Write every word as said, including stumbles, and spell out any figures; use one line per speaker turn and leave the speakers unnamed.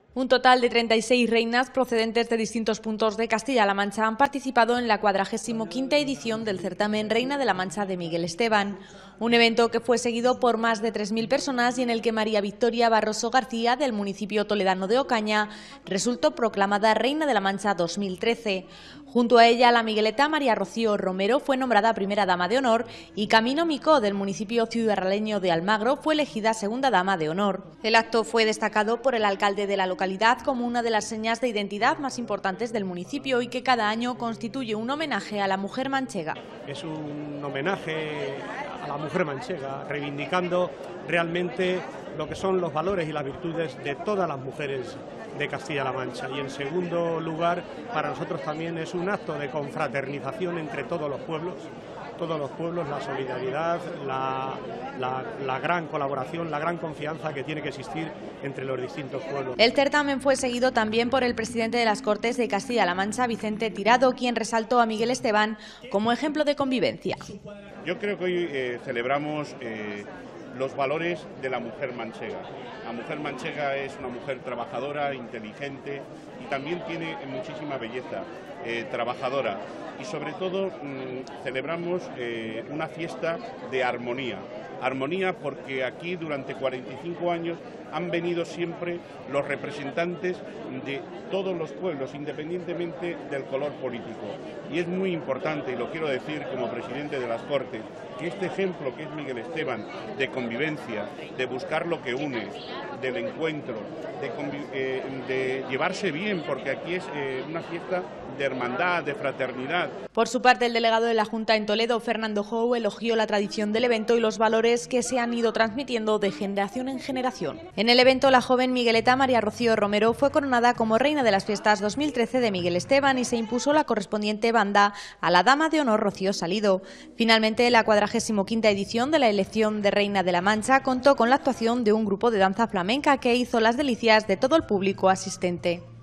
Un total de treinta y seis reinas procedentes de distintos puntos de Castilla-La Mancha han participado en la cuadragésima quinta edición del certamen Reina de la Mancha de Miguel Esteban, un evento que fue seguido por más de tres mil personas y en el que María Victoria Barroso García, del municipio toledano de Ocaña, resultó proclamada Reina de la Mancha dos mil trece. Junto a ella, la migueleta María Rocío Romero fue nombrada primera dama de honor y Camino Micó, del municipio ciudadaleño de Almagro, fue elegida segunda dama de honor. El acto fue destacado por el alcalde de la localidad como una de las señas de identidad más importantes del municipio y que cada año constituye un homenaje a la mujer manchega.
Es un homenaje a la mujer manchega, reivindicando realmente lo que son los valores y las virtudes de todas las mujeres de Castilla-La Mancha. Y en segundo lugar, para nosotros también es un acto de confraternización entre todos los pueblos, todos los pueblos, la solidaridad, la, la, la gran colaboración, la gran confianza que tiene que existir entre los distintos pueblos.
El certamen fue seguido también por el presidente de las Cortes de Castilla-La Mancha, Vicente Tirado, quien resaltó a Miguel Esteban como ejemplo de convivencia.
Yo creo que hoy eh, celebramos eh, los valores de la mujer manchega. La mujer manchega es una mujer trabajadora, inteligente y también tiene muchísima belleza, eh, trabajadora. Y sobre todo mmm, celebramos eh, una fiesta de armonía. Armonía porque aquí durante cuarenta y cinco años han venido siempre los representantes de todos los pueblos, independientemente del color político. Y es muy importante, y lo quiero decir como presidente de las Cortes, que este ejemplo que es Miguel Esteban, de convivencia, de buscar lo que une, del encuentro, de, eh, de llevarse bien, porque aquí es eh, una fiesta de hermandad, de fraternidad.
Por su parte, el delegado de la Junta en Toledo, Fernando Jou, elogió la tradición del evento y los valores que se han ido transmitiendo de generación en generación. En el evento, la joven migueleta María Rocío Romero fue coronada como Reina de las Fiestas dos mil trece de Miguel Esteban y se impuso la correspondiente banda a la Dama de Honor Rocío Salido. Finalmente, la cuadragésima quinta edición de la elección de Reina de la Mancha contó con la actuación de un grupo de danza flamenca que hizo las delicias de todo el público asistente.